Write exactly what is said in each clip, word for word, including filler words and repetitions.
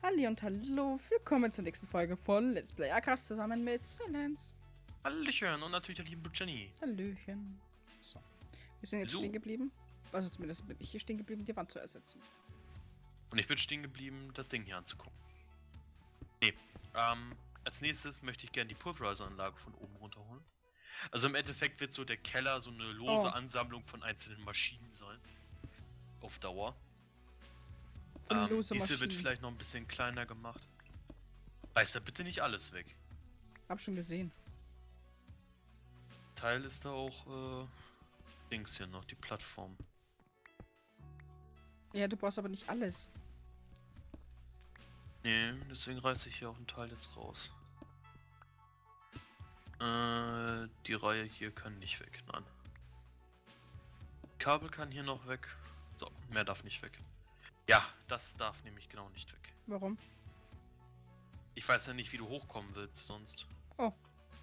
Halli und hallo, willkommen zur nächsten Folge von Let's Play Arcast zusammen mit Silence. Hallöchen und natürlich der lieben Jenny. Hallöchen. So, wir sind jetzt So. stehen geblieben. Also zumindest bin ich hier stehen geblieben, die Wand zu ersetzen. Und ich bin stehen geblieben, das Ding hier anzugucken. Nee, ähm, als nächstes möchte ich gerne die Pulverizer-Anlage von oben runterholen. Also im Endeffekt wird so der Keller so eine lose Oh. Ansammlung von einzelnen Maschinen sein. Auf Dauer. Von Ähm, lose diese Maschinen. wird vielleicht noch ein bisschen kleiner gemacht. Reiß da bitte nicht alles weg. Hab schon gesehen. Teil ist da auch, äh, Dings hier noch, die Plattform. Ja, du brauchst aber nicht alles. Nee, deswegen reiße ich hier auch einen Teil jetzt raus. Äh, die Reihe hier kann nicht weg, nein. Kabel kann hier noch weg. So, mehr darf nicht weg. Ja, das darf nämlich genau nicht weg. Warum? Ich weiß ja nicht, wie du hochkommen willst sonst. Oh.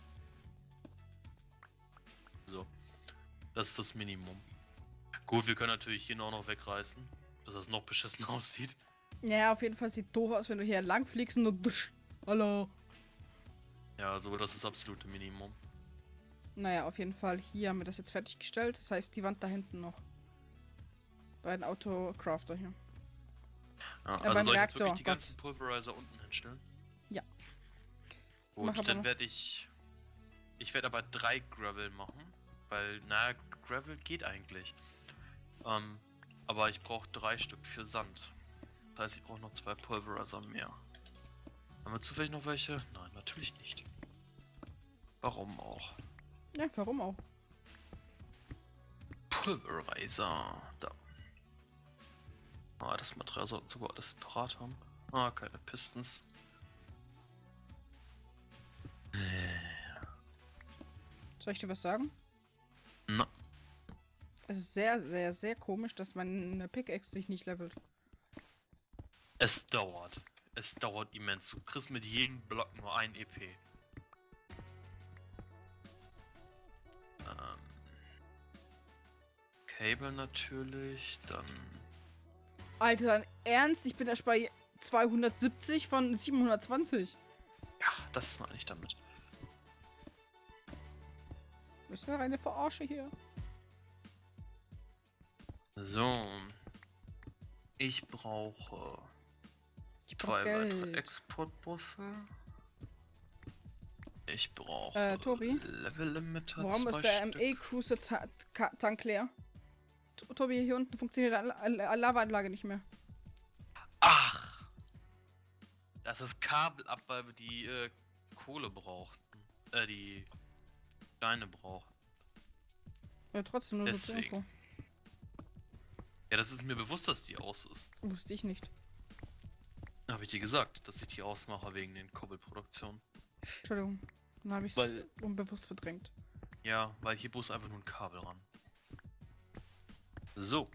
So, das ist das Minimum. Gut, wir können natürlich hier noch wegreißen, dass das noch beschissen aussieht. Ja, auf jeden Fall sieht doof aus, wenn du hier lang fliegst und nur dusch. Hallo. Ja, so, das ist das absolute Minimum. Naja, auf jeden Fall. Hier haben wir das jetzt fertiggestellt. Das heißt, die Wand da hinten noch. Bei den Autocrafter hier. Ja, Ja, also beim soll ich jetzt Reaktor, wirklich die ganzen Gott. Pulverizer unten hinstellen? Ja. Gut, Mach aber dann noch- werde ich... Ich werde aber drei Gravel machen, weil, na, Gravel geht eigentlich. Ähm, aber ich brauche drei Stück für Sand. Das heißt, ich brauche noch zwei Pulverizer mehr. Haben wir zufällig noch welche? Nein, natürlich nicht. Warum auch? Ja, warum auch? Pulverizer. Da. Ah, das Material sollten sogar alles parat haben. Ah, keine Pistons. Soll ich dir was sagen? Na, Es ist sehr, sehr, sehr komisch, dass meine Pickaxe sich nicht levelt. es dauert. Es dauert immens. Du kriegst mit jedem Block nur ein E P. Ähm, Cable natürlich, dann... Alter, dein Ernst? Ich bin erst bei zweihundertsiebzig von siebenhundertzwanzig. Ja, das meine ich damit. Das ist eine reine Verarsche hier. So. Ich brauche Ich brauch zwei weitere Geld. Exportbusse. Ich brauche Äh, Tobi? Level Limiter. Warum zwei ist der Stück. M E-Cruiser-Tank leer? To- Tobi, hier unten funktioniert die La- La- Lavaanlage nicht mehr. Ach! Das ist Kabel ab, weil wir die äh, Kohle brauchten. Äh, die Steine brauchen. Ja, trotzdem nur so zur Deswegen. Info. Ja, das ist mir bewusst, dass die aus ist. Wusste ich nicht. Habe ich dir gesagt, dass ich die ausmache wegen den Kobbelproduktionen. Entschuldigung. Dann habe ich es Weil- unbewusst verdrängt. Ja, weil hier muss einfach nur ein Kabel ran. So.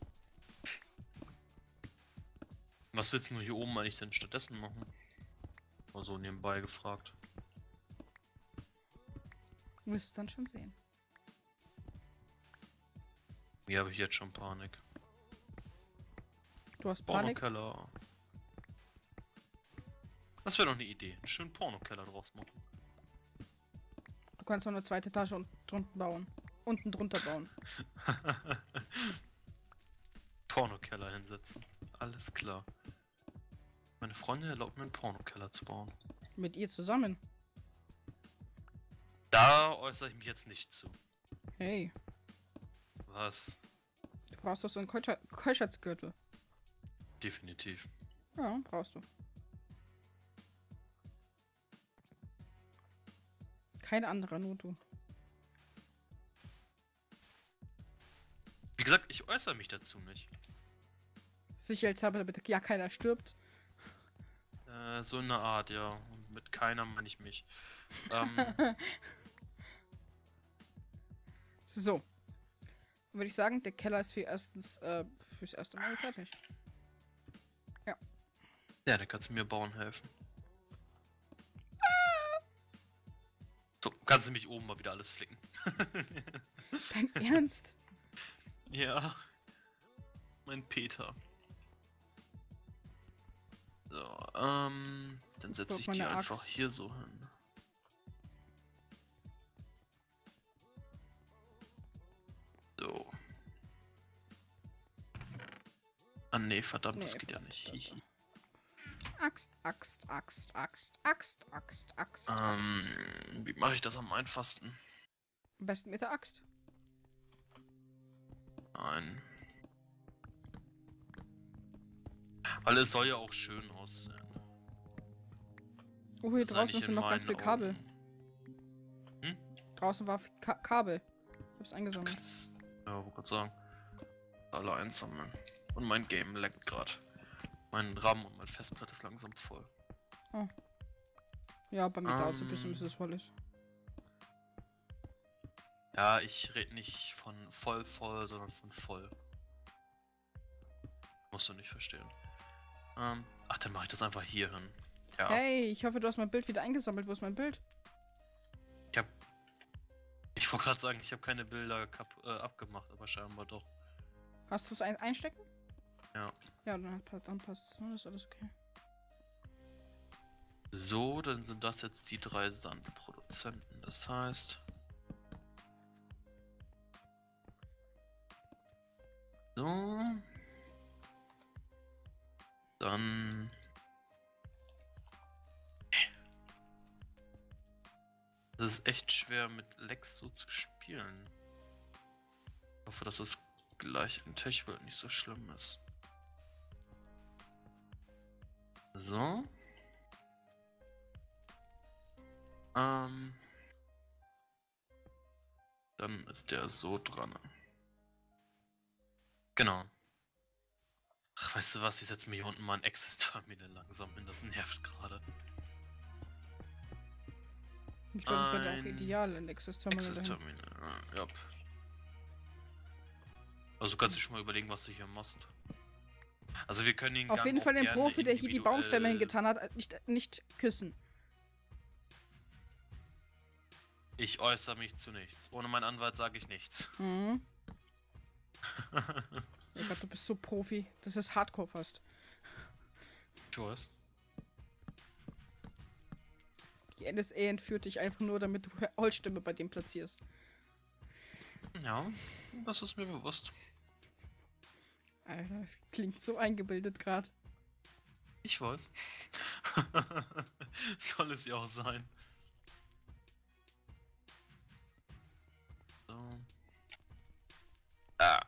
Was willst du hier oben eigentlich denn stattdessen machen? Mal so nebenbei gefragt. Du wirst es dann schon sehen. Hier habe ich jetzt schon Panik. Du hast Panik. Pornokeller. Das wäre doch eine Idee. Einen schönen Pornokeller draus machen. Du kannst noch eine zweite Etage unten drunten bauen. Unten drunter bauen. Pornokeller hinsetzen. Alles klar. Meine Freundin erlaubt mir einen Pornokeller zu bauen. Mit ihr zusammen. Da äußere ich mich jetzt nicht zu. Hey, Was? du brauchst doch so einen Keuscher- Keuschheitsgürtel. Definitiv. Ja, brauchst du. Kein anderer, nur du. Wie gesagt, ich äußere mich dazu nicht. Sicherheitshalber, damit ja keiner stirbt. Äh, so in der Art, ja. Und mit keiner meine ich mich. Ähm, So. Dann würde ich sagen, der Keller ist für erstens, äh, fürs erste Mal fertig. ja, dann kannst du mir bauen helfen. So, kannst du mich oben mal wieder alles flicken. Dein Ernst? Ja. Mein Peter. So, ähm, dann setze Guck, ich die meine einfach Axt. hier so hin. So. Ah nee, verdammt, Nee, das geht verdammt, ja nicht. das Hihi. da. Axt, Axt, Axt, Axt, Axt, Axt, Axt, Ähm, Axt. wie mache ich das am einfachsten? Am besten mit der Axt. Nein. Weil es soll ja auch schön aussehen. Oh, hier Das sei draußen nicht sind in noch ganz meinen viel Kabel. Augen. Hm? Draußen war viel Ka Kabel. Ich hab's Du eingesammelt. kannst, ja, wollte gerade sagen, alle einsammeln. Und mein Game laggt gerade. Mein RAM und mein Festplatte ist langsam voll. Oh. Ja, bei mir Ähm, dauert es ein bisschen, bis es voll ist. Ja, ich rede nicht von voll voll, sondern von voll. Musst du nicht verstehen. Ähm, ach, dann mache ich das einfach hier hin. Ja. Hey, ich hoffe, du hast mein Bild wieder eingesammelt. Wo ist mein Bild? Ich hab. Ich wollte gerade sagen, ich habe keine Bilder kap äh, abgemacht, aber scheinbar doch. Hast du es ein einstecken? Ja. Ja, dann, dann passt es. Dann ist alles okay. So, dann sind das jetzt die drei Sandproduzenten. Das heißt. So. Dann. Das ist echt schwer mit Lex so zu spielen. Ich hoffe, dass das gleich in Tech-World nicht so schlimm ist. So. Ähm. Dann ist der so dran. Genau. Ach, weißt du was? Ich setze mir hier unten mal ein Access-Terminal langsam hin. Das nervt gerade. Ich glaube, das wäre auch Ein ideal, ein Access Terminal. dahin. Access-Terminal, ja. Yep. Also kannst du schon mal überlegen, was du hier machst. Also wir können ihn Auf Gang jeden auch Fall den gerne Profi, der hier die Baumstämme individuell- hingetan hat, nicht, nicht küssen. Ich äußere mich zu nichts. Ohne meinen Anwalt sage ich nichts. Mhm. Ja Gott, du bist so Profi. Das ist Hardcore fast. Ich weiß. Die N S A entführt dich einfach nur, damit du Holzstämme bei dem platzierst. Ja, das ist mir bewusst. Alter, das klingt so eingebildet gerade. Ich weiß. Soll es ja auch sein. So. Ah.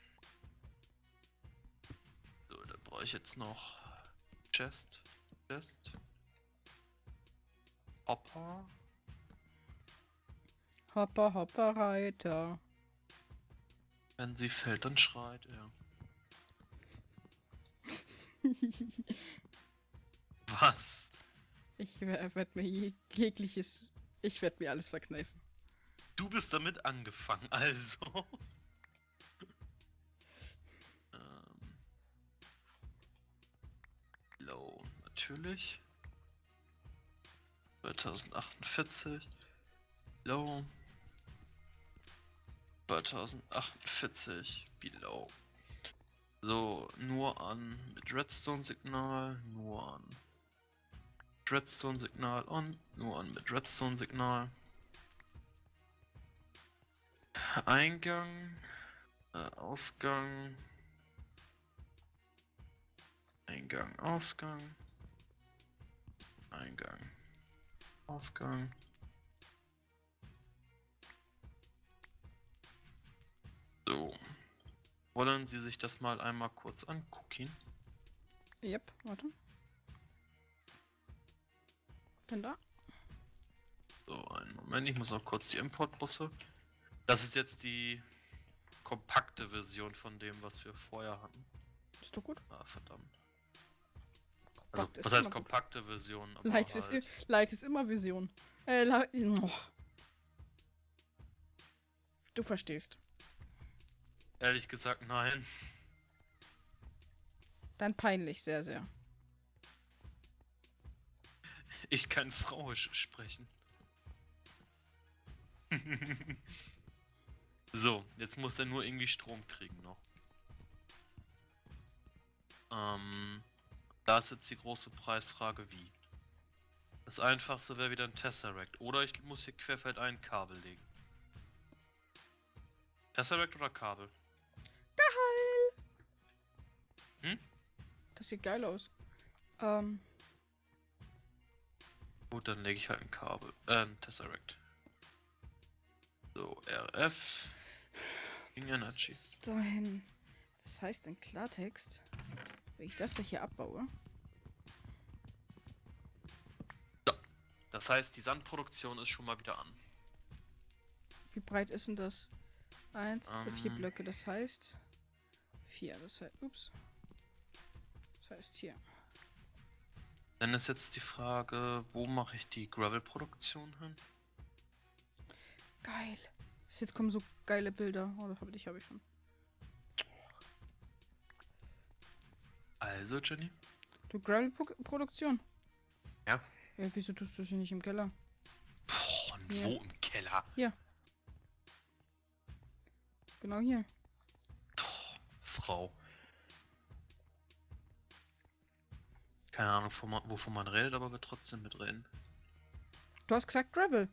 So, da brauche ich jetzt noch Chest. Chest. Hopper. Hopper, Hopper, Reiter. Wenn sie fällt, dann schreit er. Was? Ich werde mir je jegliches... Ich werde mir alles verkneifen. Du bist damit angefangen, also. ähm. Low, natürlich. zweitausendachtundvierzig. Low. zweitausendachtundvierzig. Below. So, nur an mit Redstone-Signal, nur an Redstone-Signal und nur an mit Redstone-Signal. Eingang, äh, Ausgang, Eingang, Ausgang, Eingang, Ausgang. So. Wollen Sie sich das mal einmal kurz angucken? Yep, warte. Bin da. So, einen Moment, ich muss noch kurz die Importbusse. Das ist jetzt die kompakte Version von dem, was wir vorher hatten. Ist doch gut. Ah, verdammt. Also, Kompakt ist was heißt immer gut. kompakte Version? Aber Light ist, halt, i- Light ist immer Vision. Äh, Light, oh. Du verstehst. ehrlich gesagt, nein. Dann peinlich, sehr, sehr. Ich kann Frauisch sprechen. So, jetzt muss er nur irgendwie Strom kriegen noch. Ähm, Da ist jetzt die große Preisfrage, wie. Das einfachste wäre wieder ein Tesseract. Oder ich muss hier querfeldein Kabel legen. Tesseract oder Kabel? Geil! Hm? Das sieht geil aus. Ähm. Gut, dann lege ich halt ein Kabel. Äh, ein Tesseract. So, R F. King Energy. Das ist dahin. Das heißt in Klartext, wenn ich das da hier abbaue. Das heißt, die Sandproduktion ist schon mal wieder an. Wie breit ist denn das? Eins zu vier Ähm. Blöcke, das heißt. Vier, das heißt. Ups. Das heißt hier. Dann ist jetzt die Frage, wo mache ich die Gravel-Produktion hin? Geil. Bis jetzt kommen so geile Bilder. Oh, das habe ich, hab ich schon. Also, Jenny? Du Gravel-Produktion? Ja. Ja, wieso tust du sie nicht im Keller? Boah, und Hier. wo im Keller? Genau hier. Boah, Frau. Keine Ahnung, wovon man, wovon man redet, aber wird trotzdem mitreden. Du hast gesagt Gravel.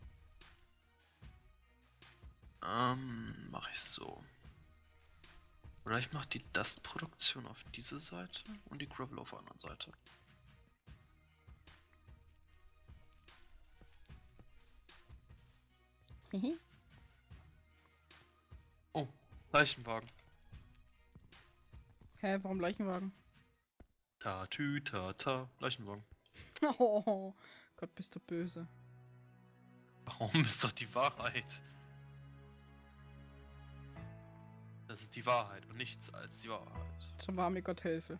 Ähm, mach ich so. Oder ich mach die Dust-Produktion auf diese Seite und die Gravel auf der anderen Seite. Mhm. Oh, Leichenwagen. Hä, warum Leichenwagen? Ta, tü, ta, ta, Leichenwagen. Oh, Gott, bist du böse. Warum ist doch die Wahrheit? Das ist die Wahrheit und nichts als die Wahrheit. So wahr mir Gott helfe.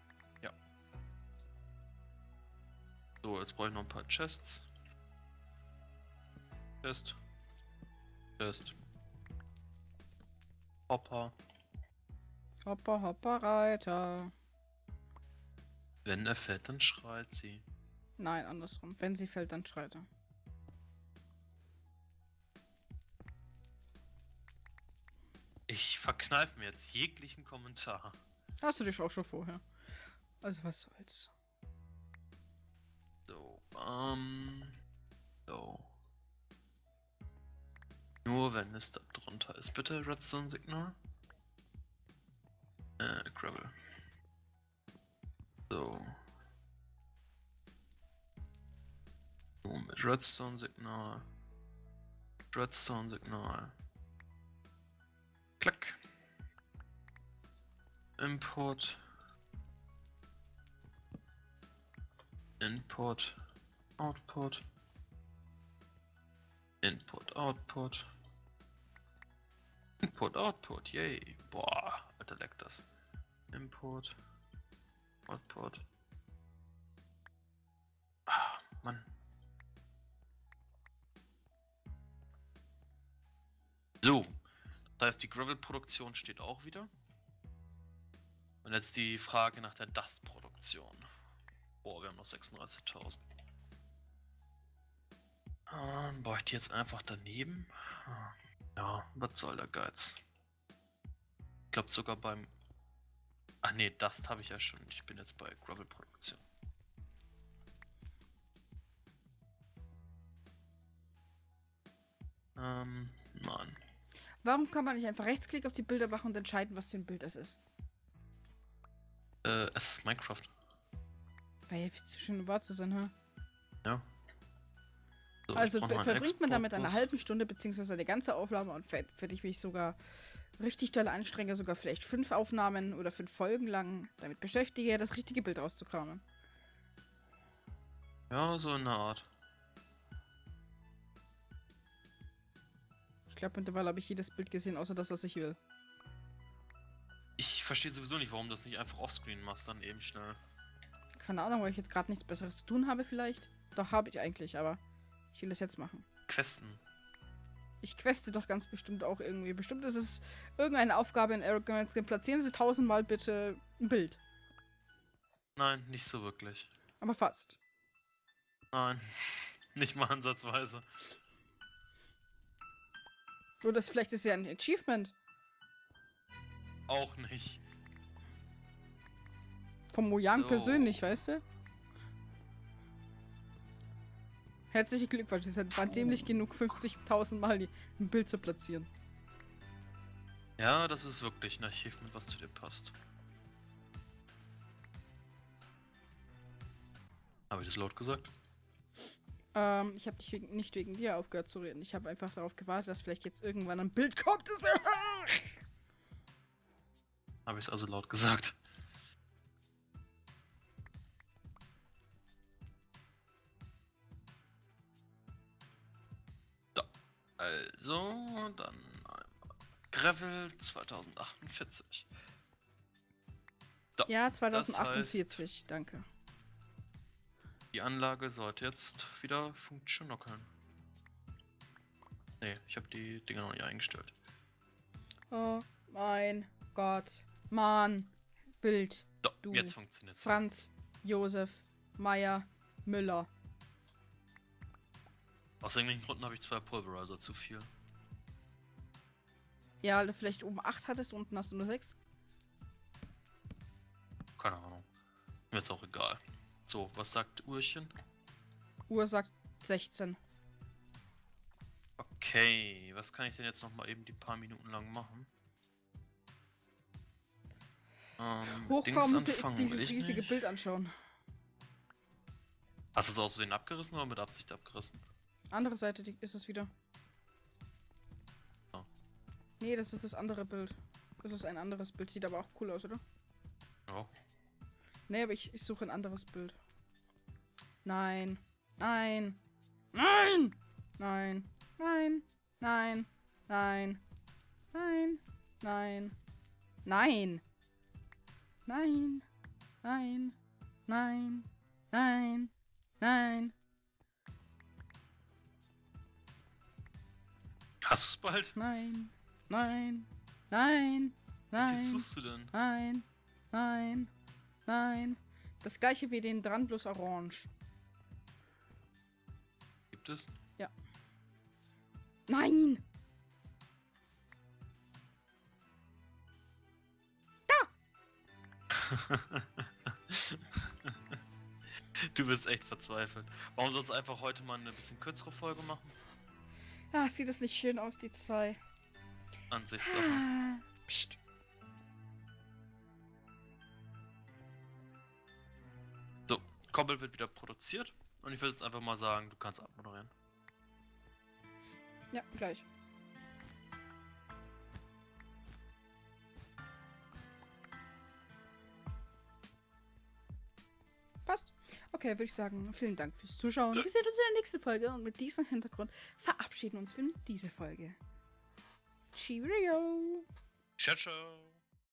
So, jetzt brauche ich noch ein paar Chests. Chest. Chest. Hopper. Hopper, hopper, Reiter. Wenn er fällt, dann schreit sie. Nein, andersrum. Wenn sie fällt, dann schreit er. Ich verkneife mir jetzt jeglichen Kommentar. Hast du dich auch schon vorher. Also was soll's. So, ähm. So. Nur wenn es da drunter ist. Bitte Redstone-Signal. Äh, Gravel. So. So, mit Redstone-Signal. Redstone-Signal. Klack. Import. Input. Output. Input, Output. Input, Output, yay. Boah, Alter, leckt das. Import. Output. Ah, Mann. So. Das heißt, die Gravel-Produktion steht auch wieder. Und jetzt die Frage nach der Dust-Produktion. Boah, wir haben noch sechsunddreißigtausend. Ähm, baue ich die jetzt einfach daneben? Ja, was soll der Geiz? Ich glaube sogar beim... Ach nee, Dust habe ich ja schon. Ich bin jetzt bei Gravel-Produktion. Ähm, nein. Warum kann man nicht einfach Rechtsklick auf die Bilder machen und entscheiden, was für ein Bild es ist? Äh, es ist Minecraft. Weil ja viel zu schön um wahr zu sein, ha? Ja. So, Also ich brauch noch einen verbringt man damit eine Exportbus. halbe Stunde, beziehungsweise eine ganze Aufnahme und für, für ich mich sogar richtig doll anstrenge, sogar vielleicht fünf Aufnahmen oder fünf Folgen lang damit beschäftige, das richtige Bild rauszukramen. Ja, so in der Art. Ich glaube, mittlerweile habe ich jedes Bild gesehen, außer das, was ich will. Ich verstehe sowieso nicht, warum du das nicht einfach offscreen machst, dann eben schnell. Keine Ahnung, weil ich jetzt gerade nichts Besseres zu tun habe vielleicht. Doch, habe ich eigentlich, aber ich will das jetzt machen. Questen. Ich queste doch ganz bestimmt auch irgendwie. Bestimmt ist es irgendeine Aufgabe in Arrogance. Platzieren Sie tausendmal bitte ein Bild. Nein, nicht so wirklich. Aber fast. Nein, nicht mal ansatzweise. Oder das vielleicht ist ja ein Achievement. Auch nicht. Vom Mojang So. persönlich, weißt du? Herzlichen Glückwunsch, es war dämlich genug, fünfzigtausend Mal die- ein Bild zu platzieren. Ja, das ist wirklich ein Achievement, was zu dir passt. Habe ich das laut gesagt? Ähm, ich habe nicht wegen, nicht wegen dir aufgehört zu reden. Ich habe einfach darauf gewartet, dass vielleicht jetzt irgendwann ein Bild kommt. Das wär- Habe ich es also laut gesagt? So, also, dann einmal Gravel zweitausendachtzig. So, Ja, zweitausendachtzig, danke. die Anlage sollte jetzt wieder funktionieren. Nee, ich habe die Dinger noch nicht eingestellt. Oh mein Gott. Mann. Bild. So, Du. jetzt funktioniert's. Franz, Josef, Meier, Müller. Aus irgendwelchen Gründen habe ich zwei Pulverizer zu viel. Ja, weil du vielleicht oben acht hattest, unten hast du nur sechs. Keine Ahnung. Mir jetzt auch egal. So, was sagt Uhrchen? Uhr sagt sechzehn. Okay, was kann ich denn jetzt noch mal eben die paar Minuten lang machen? Ähm, Hochkommen, Dings anfangen will dieses ich riesige nicht. Bild anschauen. Hast du es aus Versehen abgerissen oder mit Absicht abgerissen? Andere Seite die, ist es wieder. Oh. Nee, das ist das andere Bild. Das ist ein anderes Bild. Sieht aber auch cool aus, oder? Ja. Nee, aber ich, ich suche ein anderes Bild. Nein. Nein. Nein. Nein. Nein. Nein. Nein. Nein. Nein. Nein. Nein. Nein. Nein. Nein. Nein. Hast du es bald? Nein. Nein. Nein. Welches Nein. suchst du denn? Nein. Nein. Nein. Das gleiche wie den dran, bloß orange. Gibt es? Nein! Du bist echt verzweifelt. Warum sollst du einfach heute mal eine bisschen kürzere Folge machen? Ah, sieht das nicht schön aus, die zwei. Ansichtssache. Ah. Psst. So, Kobbel wird wieder produziert. Und ich würde jetzt einfach mal sagen, du kannst abmoderieren. Ja, gleich. Passt. Okay, würde ich sagen, vielen Dank fürs Zuschauen. Wir sehen uns in der nächsten Folge und mit diesem Hintergrund verabschieden uns für diese Folge. Cheerio! Ciao, ciao!